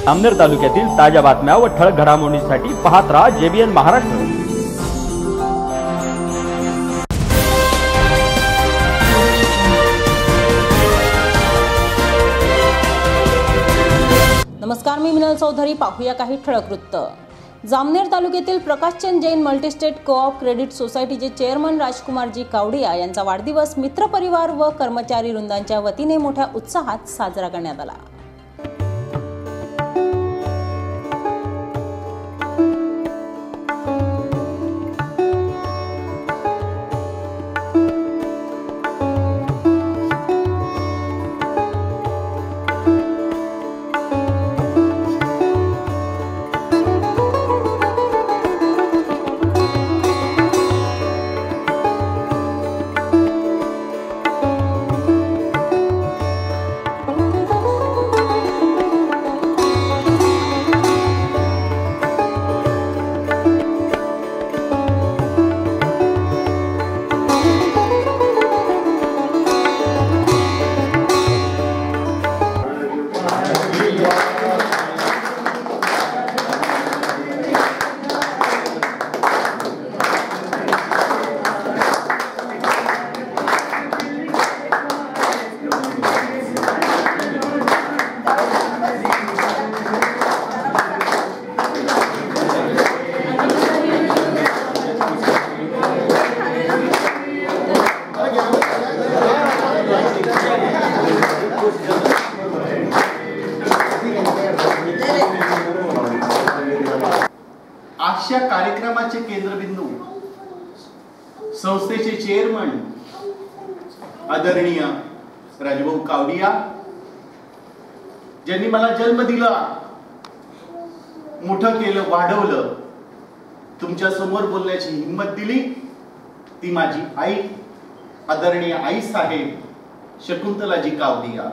जामनेर तालुक्यातील ताज्या बातम्या व ठळक घडामोडींसाठी पाहत राहा JBN महाराष्ट्र। नमस्कार, मी मिनल चौधरी। पाहूया काही ठळक वृत्त। जामनेर तालुक्यातील Prakashchand Jain multistate co-op credit सोसायटीचे चेअरमन राजकुमारजी कावडिया यांचा वाढदिवस मित्र परिवार व कर्मचारी वृंदांच्या वतीने मोठ्या उत्साहात साजरा करण्यात आला। आजच्या कार्यक्रमाचे केंद्रबिंदू संस्थेचे चेअरमन आदरणीय राजभाऊ कावडिया, ज्यांनी मला जन्म दिला, मोठं केलं, वाढवलं, तुमच्या समोर बोलण्याची हिंमत दिली, ती माझी आई आदरणीय आई साहेब शकुंतलाजी कावडिया।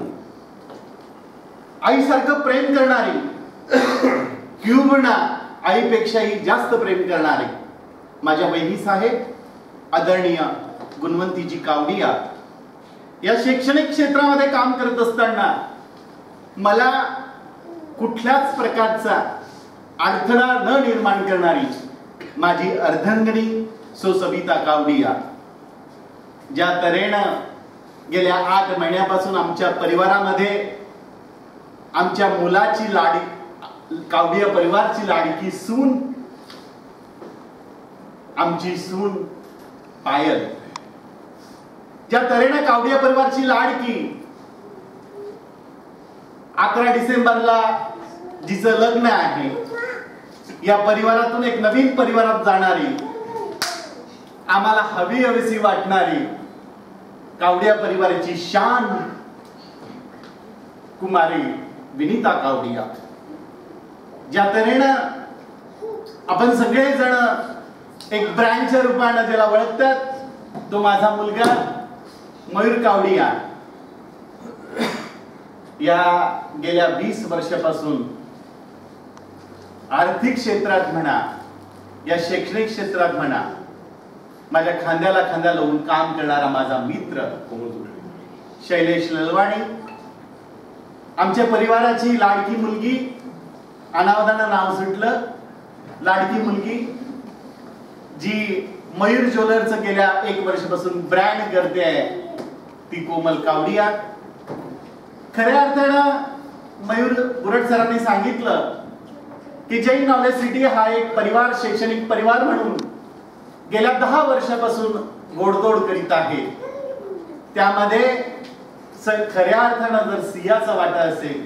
आईसारखं प्रेम करणारी, किंबहुना आईपेक्षाही जास्त प्रेम करणारे माझ्या वहिनी साहेब आदरणीय गुणवंतीजी कावडिया। या शैक्षणिक क्षेत्रामध्ये काम करत असताना मला कुठल्याच प्रकारचा अडथळा न निर्माण करणारी माझी अर्धांगिनी सौ सविता कावडिया, ज्या तऱ्हेनं गेल्या 8 महिन्यापासून आमच्या परिवारामध्ये आमच्या मुलाची लाडी, कावडिया परिवारची लाडकी सून, आमची सून पायल, ज्या तऱ्हेने कावडिया परिवारची लाडकी 11 डिसेंबरला जिचं लग्न आहे, या परिवारातून एक नवीन परिवारात जाणारी, आम्हाला हवीहवीशी वाटणारी कावडिया परिवाराची शान कुमारी विनीता कावडिया, ज्या तऱ्हेनं आपण सगळेजण एक ब्रँडच्या रूपाने ज्याला ओळखतात, तो माझा मुलगा मयूर कावडिया। या गेल्या 20 वर्षापासून आर्थिक क्षेत्रात म्हणा, या शैक्षणिक क्षेत्रात म्हणा, माझ्या खांद्याला खांदा लावून काम करणारा माझा मित्र शैलेश ललवाणी, आमच्या परिवाराची लाडकी मुलगी, अनावधानं नाव सुटलं, लाडकी मुलगी जी मयूर ज्वेलर्सचं गेल्या 1 वर्षापासून ब्रँड करते आहे, ती कोमल कावडिया। खऱ्या अर्थानं मयूर बुरट सरांनी सांगितलं की जैन नॉलेज सिटी हा एक परिवार, शैक्षणिक परिवार म्हणून गेल्या 10 वर्षापासून घोडदौड करीत आहे। त्यामध्ये खऱ्या अर्थानं जर सिंहाचा वाटा असेल,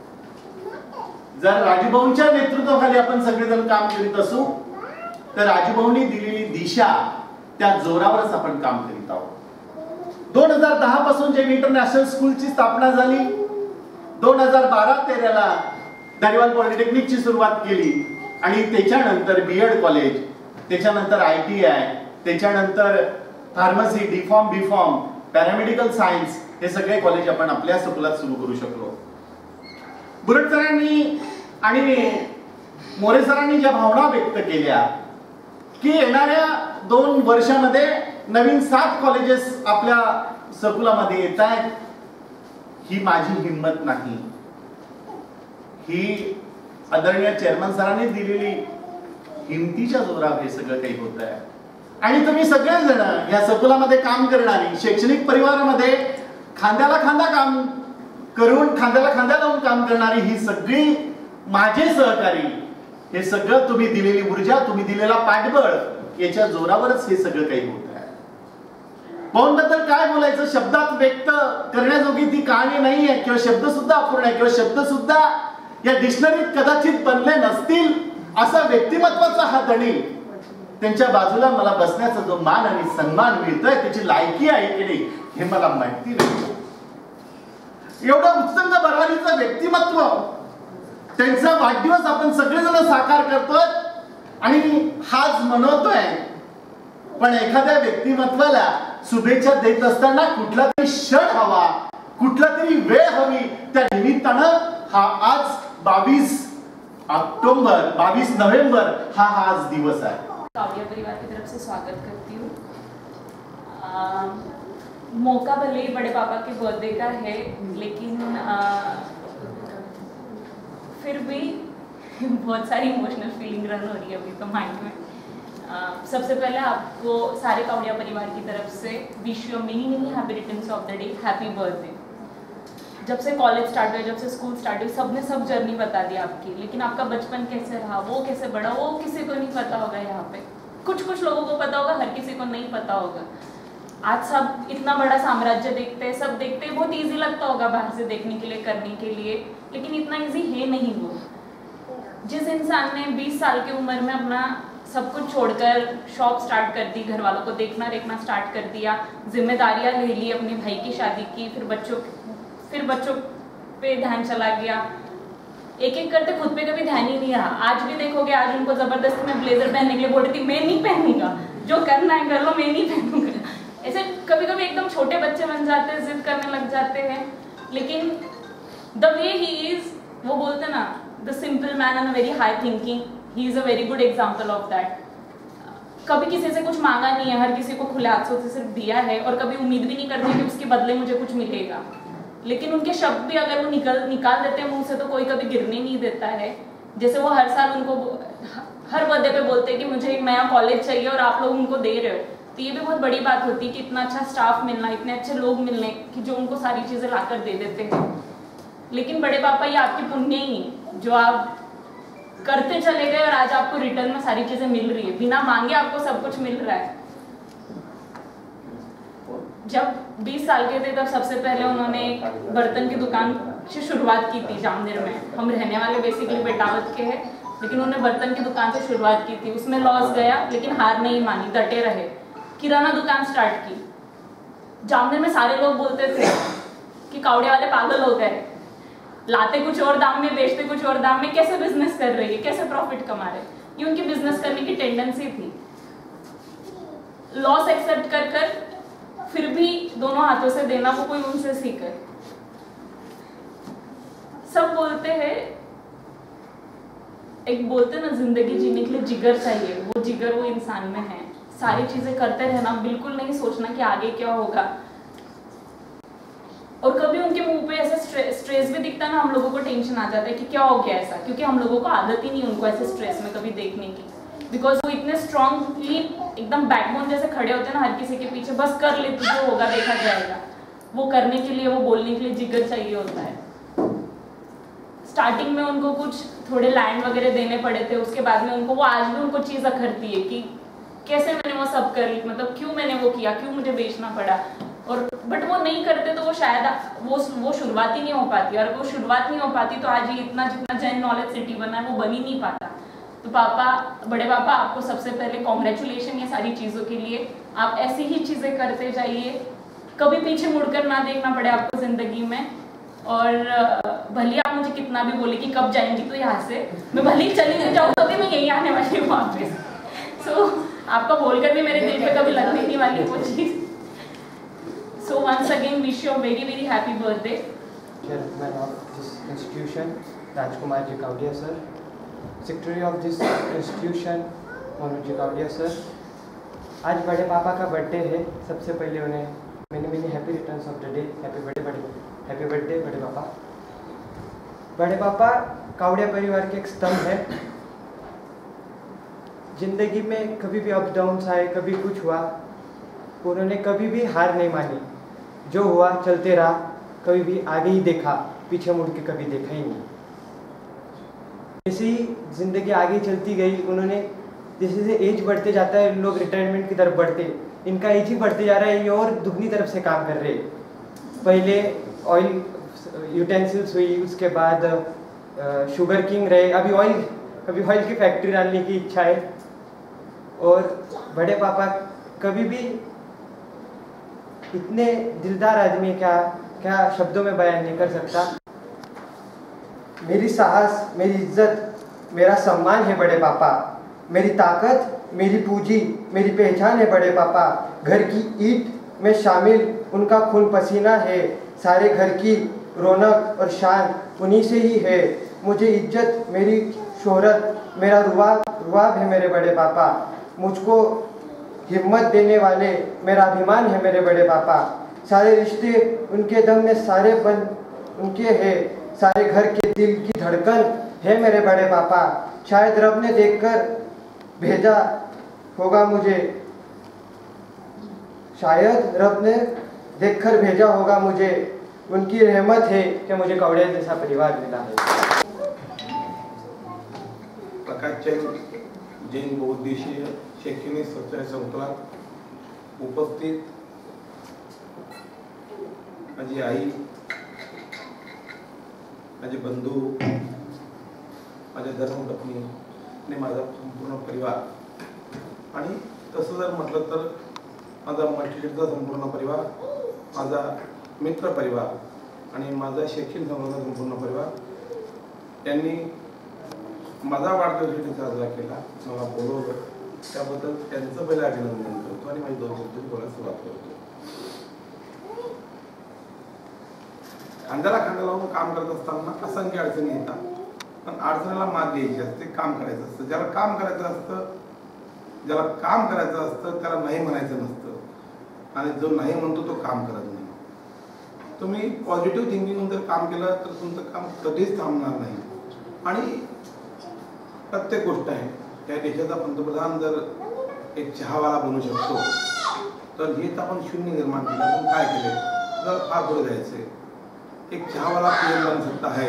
जर राजूभाऊंच्या नेतृत्वाखाली आपण सगळेजण काम करीत असू, तर राजूभाऊंनी दिलेली दिशा त्या जोरावरच आपण काम करीत आहोत। 2010 पासून जैन इंटरनॅशनल स्कूलची स्थापना झाली, 2012-13ला धारीवाल पॉलिटेक्निकची सुरुवात केली, आणि त्याच्यानंतर बीएड कॉलेज, त्याच्यानंतर ITI, त्याच्यानंतर pharmacy, DPharm, BPharm, paramedical science, हे सगळे कॉलेज आपण आपल्या स्कूलात सुरू करू शकलो। बुरट सरांनी आणि मोरे सरांनी ज्या भावना व्यक्त केल्या की येणाऱ्या 2 वर्षामध्ये नवीन 7 कॉलेजेस आपल्या सर्कुलामध्ये येत आहेत, ही माझी हिम्मत नाही, ही आदरणीय चेअरमन सरांनी दिलेली हिमतीच्या जोरावर हे सगळं काही होत आहे. आणि तुम्ही सगळेजण या सकुलामध्ये काम करणारी, शैक्षणिक परिवारामध्ये खांद्याला खांदा काम करून, खांद्याला खांदा लावून काम करणारी ही सगळी माझे सहकारी, हे सगळं तुम्ही दिलेली ऊर्जा, तुम्ही दिलेला पाठबळ याच्या जोरावरच हे सगळं काही होत आहे. पवनबद्दल काय बोलायचं, शब्दात व्यक्त करण्याजोगी ती कहाणी नाही आहे, किंवा शब्द सुद्धा अपूर्ण आहे, किंवा शब्द सुद्धा या डिक्शनरीत कदाचित बनले नसतील. असा व्यक्तिमत्वाचा हा धणी, त्यांच्या बाजूला मला बसण्याचा जो मान आणि सन्मान मिळतोय, त्याची लायकी आहे की नाही हे मला माहिती नाही. एवढं उत्तुंग भरारीचं व्यक्तिमत्व, त्यांचा वाढदिवस आपण सगळेजण साकार करतोय आणि हाच मनवतोय. पण एखाद्या व्यक्तिमत्वाला शुभेच्छा देत असताना कुठला तरी क्षण हवा, कुठला तरी वेळ हवी. त्या निमित्तानं हा आज 22 नवंबर हा आज दिवस है. कावड़िया परिवार की तरफ से स्वागत करती हूँ. मौका भले ही बड़े पापा के बर्थडे का है, लेकिन फिर भी बहुत सारी इमोशनल फीलिंग रन हो रही है अभी तो माइंड में. सबसे पहले आपको सारे कावड़िया परिवार की तरफ से wish you many happy returns of the day, happy birthday. जब से कॉलेज स्टार्ट हुआ, जब से स्कूल स्टार्ट हुई, सबने सब जर्नी बता दी आपकी, लेकिन आपका बचपन कैसे रहा, वो कैसे बढ़ा, वो किसी को नहीं पता होगा. यहाँ पे कुछ लोगों को पता होगा, हर किसी को नहीं पता होगा. आज सब इतना बड़ा साम्राज्य देखते हैं, सब देखते हैं, बहुत इजी लगता होगा बाहर से देखने के लिए, करने के लिए, लेकिन इतना इजी है नहीं. वो जिस इंसान ने 20 साल की उम्र में अपना सब कुछ छोड़कर शॉप स्टार्ट कर दी, घर वालों को देखना रेखना स्टार्ट कर दिया, जिम्मेदारियां ले ली, अपने भाई की शादी की, फिर बच्चों पे ध्यान चला गया, एक एक करते खुद पे कभी ध्यान ही नहीं रहा. आज भी देखोगे, आज उनको जबरदस्ती में ब्लेजर पहनने के लिए बोल रही थी, मैं नहीं पहनूंगा, जो करना है कर लो, मैं नहीं पहनूंगा. ऐसे कभी कभी एकदम छोटे बच्चे बन जाते हैं, जिद करने लग जाते हैं. लेकिन द वे ही इज, वो बोलते ना, the simple man and very high thinking, he is a very good example of that. कभी किसी से कुछ मांगा नहीं है, हर किसी को खुले हाथों से सिर्फ दिया है, और कभी उम्मीद भी नहीं करते कि उसके बदले मुझे कुछ मिलेगा. लेकिन उनके शब्द भी अगर वो निकाल देते हैं मुंह से, तो कोई कभी गिरने नहीं देता है. जैसे वो हर साल उनको हर बर्थडे पे बोलते हैं कि मुझे एक नया कॉलेज चाहिए और आप लोग उनको दे रहे हो, तो ये भी बहुत बड़ी बात होती है कि इतना अच्छा स्टाफ मिलना, इतने अच्छे लोग मिलने कि जो उनको सारी चीजें लाकर दे देते हैं. लेकिन बड़े पापा, ये आपकी पुण्य ही है जो आप करते चले गए और आज आपको रिटर्न में सारी चीजें मिल रही है, बिना मांगे आपको सब कुछ मिल रहा है. जब 20 साल के थे तब सबसे पहले उन्होंने एक बर्तन की दुकान से शुरुआत की थी जामनेर में. हम रहने वाले बेसिकली बेटावत के हैं, लेकिन उन्होंने बर्तन की दुकान से शुरुआत की थी. उसमें लॉस गया, लेकिन हार नहीं मानी, डटे रहे. किराना दुकान स्टार्ट की. जामनेर में सारे लोग बोलते थे कि कावड़े वाले पागल हो गए, लाते कुछ और दाम में, बेचते कुछ और दाम में, कैसे बिजनेस कर रही है, कैसे प्रॉफिट कमा रहे. ये उनकी बिजनेस करने की टेंडेंसी थी. लॉस एक्सेप्ट कर फिर भी दोनों हाथों से देना, वो कोई उनसे सीखे. सब बोलते हैं, एक बोलते ना, जिंदगी जीने के लिए जिगर चाहिए. वो जिगर वो इंसान में है. सारी चीजें करते रहना, बिल्कुल नहीं सोचना कि आगे क्या होगा. और कभी उनके मुंह पे ऐसा स्ट्रेस भी दिखता ना, हम लोगों को टेंशन आ जाता है कि क्या हो गया ऐसा, क्योंकि हम लोगों को आदत ही नहीं उनको ऐसे स्ट्रेस में कभी देखने की. बिकॉज वो इतने स्ट्रांगली एकदम बैकबोन जैसे खड़े होते हैं ना, हर किसी के पीछे, बस कर ले तू, जो होगा देखा जाएगा. वो करने के लिए, वो बोलने के लिए जिगर चाहिए होता है. स्टार्टिंग में उनको कुछ थोड़े लैंड वगैरह देने पड़े थे, उसके बाद में उनको, वो आज भी उनको चीज अखरती है कि कैसे मैंने वो सब कर ली, मतलब क्यों मैंने वो किया, क्यों मुझे बेचना पड़ा. और बट वो नहीं करते तो वो शायद वो शुरुआत ही नहीं हो पाती. और वो शुरुआत नहीं हो पाती तो आज ये इतना जितना जैन नॉलेज सिटी बना है वो बन ही नहीं पाता. तो पापा, बड़े पापा, आपको सबसे पहले कॉन्ग्रेचुलेशन ये सारी चीज़ों के लिए. आप ऐसी ही चीज़ें करते जाइए, कभी पीछे मुड़कर ना देखना पड़े आपको ज़िंदगी में. और भले आप मुझे कितना भी बोले कि कब जाएंगी, तो यहाँ से मैं भले ही चली जाऊँ तो भी मैं यही आने वाली हूँ वापस. सो आपका बोलकर भी मेरे दिल पे कभी लगने नहीं वाली वो चीज़. So once again wish you a very very happy birthday. Chairman of this institution, Rajkumar Ji Kaudiya sir. Secretary of this institution, Manoj ji Kawadia sir. आज बड़े पापा का बर्थडे है. सबसे पहले उन्हें मैंने happy returns of the day, happy birthday बड़े पापा. बड़े पापा कावड़िया परिवार के एक स्तंभ है। जिंदगी में कभी भी अप डाउन्स आए, कभी कुछ हुआ, उन्होंने कभी भी हार नहीं मानी। जो हुआ चलते रहा, कभी भी आगे ही देखा, पीछे मुड़ के कभी देखा ही नहीं। जैसे ही जिंदगी आगे चलती गई, उन्होंने जैसे जैसे एज बढ़ते जाता है, लोग रिटायरमेंट की तरफ बढ़ते, इनका एज ही बढ़ते जा रहा है, ये और दुगनी तरफ से काम कर रहे। पहले ऑयल यूटेंसिल्स हुई, उसके बाद शुगर किंग रहे, अभी ऑयल की फैक्ट्री डालने की इच्छा है। और बड़े पापा कभी भी इतने दिलदार आदमी, क्या शब्दों में बयान नहीं कर सकता। मेरी साहस, मेरी इज्जत, मेरा सम्मान है बड़े पापा। मेरी ताकत, मेरी पूंजी, मेरी पहचान है बड़े पापा। घर की ईंट में शामिल उनका खून पसीना है। सारे घर की रौनक और शान उन्हीं से ही है। मुझे इज्जत, मेरी शोहरत, मेरा रुआब है मेरे बड़े पापा। मुझको हिम्मत देने वाले मेरा अभिमान है मेरे बड़े पापा। सारे रिश्ते उनके दम में सारे बन उनके हैं। सारे घर के दिल की धड़कन है मेरे बड़े पापा। शायद रब ने देखकर भेजा होगा मुझे, शायद रब ने देखकर भेजा होगा मुझे। उनकी रहमत है कि मुझे कावड़िया जैसा परिवार मिला है। प्रकाशचंद जैन बहुउद्देशीय शैक्षणिक संकुलात उपस्थित माझी आई, माझे बंधू, माझ्या धर्मपत्नी आणि माझा संपूर्ण परिवार, आणि तसं जर म्हटलं तर माझा मल्टीस्टेटचा संपूर्ण परिवार, माझा मित्र परिवार आणि माझा शैक्षणिक संस्थेचा संपूर्ण परिवार यांनी माझा वाढदिवस साजरा केला, मला बोलवलं, त्याबद्दल त्यांचं पहिलं अभिनंदन करतो आणि माझी 2 शब्द बोलायला सुरुवात करतो. खांद्याला खांदा लावून काम करत असताना असंख्य अडचणी येतात, पण अडचणीला मात द्यायची असते, काम करायचं असतं. ज्याला काम करायचं असतं त्याला नाही म्हणायचं नसतं, आणि जो नाही म्हणतो तो काम करत नाही. तुम्ही पॉझिटिव्ह थिंकिंग जर काम केलं तर तुमचं काम कधीच थांबणार नाही. आणि प्रत्येक गोष्ट आहे, त्या देशाचा पंतप्रधान जर एक चहावाला बनू शकतो तर हेच आपण शून्य निर्माण केलं. आपण काय केले तर फार पुढे जायचंय. एक चहावाला पीएम बन सकता है,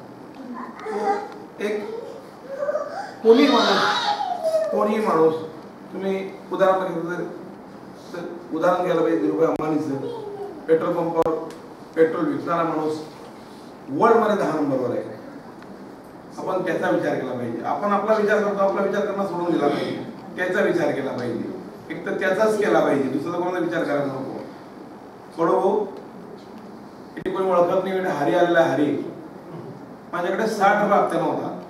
एक कोणी माणूस तुम्ही उदाहरण घ्यायला पाहिजे. धीरूभाई अंबानीचं पेट्रोल पंपावर पेट्रोल विकणारा माणूस वर्ल्डमध्ये 10 नंबरवर आहे. आपण त्याचा विचार केला पाहिजे. आपण आपला विचार करतो, आपला विचार करणं सोडून दिला पाहिजे, त्याचा विचार केला पाहिजे. एक तर त्याचाच केला पाहिजे, दुसरा कोणाचा विचार करायला नको. थोडं किती कोणी ओळखत नाही, हरी आलेला हरी. माझ्याकडे 60 रुपये हप्ता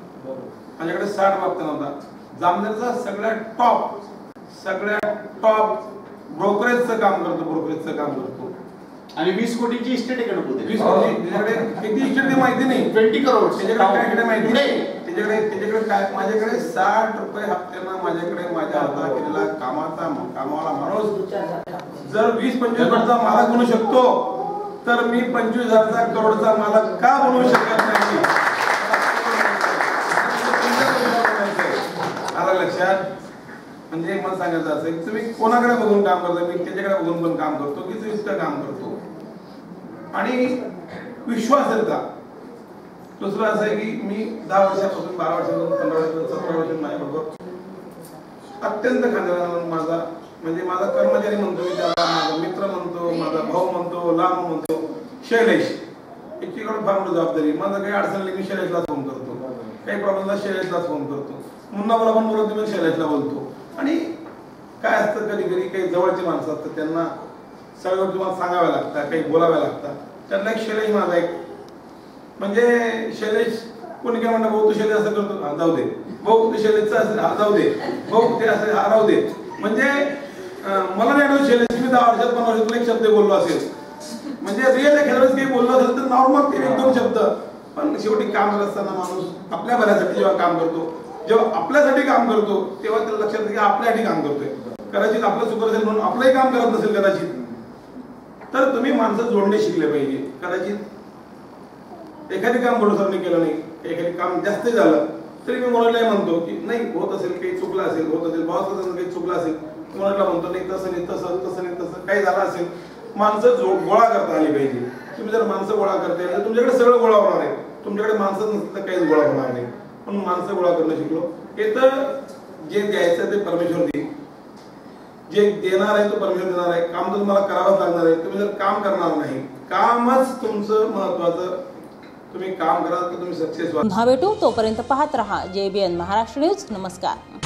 नव्हता. जामनेरचा सगळ्यात टॉप ब्रोकरेजचं काम करतो. आणि 20 कोटीची इस्टेट आहे गणपती. 20 कोटी. त्याच्याकडे किती इस्टेट ते माहिती नाही. 20 करोड. त्याच्याकडे काय माहिती नाही. त्याच्याकडे काय, माझ्याकडे 60 रुपये हप्त्यानं माझ्या हातात केलेला कामावाला माणूस जर 20-25 कोटीचा मालक बनू शकतो तर मी 25,000 करोडचा मालक का बनवू शकत नाही? आला लक्षात? म्हणजे मला सांगायचं असं की तुम्ही कोणाकडे बघून काम करता, मी त्याच्याकडे बघून पण काम करतो की इतकं काम करतो. आणि विश्वास आहे का? दुसरं असं आहे की मी 10 वर्षापासून 12 वर्षापासून 15 वर्षापासून 17 वर्षापासून माझ्याबरोबर अत्यंत खांद्यावर माझा कर्मचारी म्हणतो, मी त्याला माझा मित्र म्हणतो, माझा भाऊ म्हणतो, लांब म्हणतो, शैलेश. एकीकडे फार मोठी जबाबदारी. माझं काही अडचण आली मी शैलेशला फोन करतो, काही प्रॉब्लेमला शैलेशला फोन करतो, मुन्ना मला पण बोलतो मी शैलेशला बोलतो. आणि काय असतं, कधी कधी काही जवळची माणसं असतात, त्यांना सगळ्या गोष्टी मला सांगाव्या लागतात, काही बोलाव्या लागतात. त्यातला एक शैलेश माझा एक, म्हणजे शैलेश कोणी काय म्हणतं, भाऊ तू शैलेश असं करतो, जाऊ दे. भाऊ ते शैलेशचं असं, जाऊ दे. भाऊ ते असं, राहू दे. म्हणजे मला नाही आठवत शैलेश मी 10 वर्षात 15 वर्षात एक शब्द बोललो असेल. म्हणजे रिअल एखाद्यावेळेस काही बोललो असेल तर नॉर्मल ते 1-2 शब्द. पण शेवटी काम करत असताना माणूस आपल्या भल्यासाठी जेव्हा काम करतो, जेव्हा आपल्यासाठी काम करतो, तेव्हा त्याला लक्षात येतं की आपल्यासाठी काम करतोय. कदाचित आपलं चुकत असेल म्हणून आपलंही काम करत नसेल कदाचित, तर तुम्ही माणसं जोडणे शिकले पाहिजे. कदाचित एखादी काम प्रोड्युसरने केलं नाही, एखादी काम जास्त झालं तरी मी मनोजला म्हणतो की नाही होत असेल, काही चुकलं असेल, होत असेल बॉस काही चुकलं असेल, मनोजला म्हणतो नाही तसं नाही, तसं नाही, तसं काही झालं असेल, माणसं गोळा करता आली पाहिजे. तुम्ही जर माणसं गोळा करता तर तुमच्याकडे सगळं गोळा होणार आहे. तुमच्याकडे माणसं नसतं तर काहीच गोळा होणार नाही. पण माणसं गोळा करणं शिकलो. हे तर जे द्यायचं ते परमेश्वर देईल, जे देणार आहे तो परमेश्वर देणार आहे. काम तर तुम्हाला करावंच लागणार आहे. तुम्ही जर काम करणार नाही, कामच तुमचं महत्वाचं, तुम्ही काम करा तर तुम्ही सक्सेस व्हा. पुन्हा भेटू, तोपर्यंत पाहत रहा JBN महाराष्ट्र न्यूज. नमस्कार.